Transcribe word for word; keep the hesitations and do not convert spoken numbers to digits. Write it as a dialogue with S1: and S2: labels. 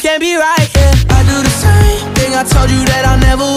S1: can't be right, yeah. I do the same thing I told you that I never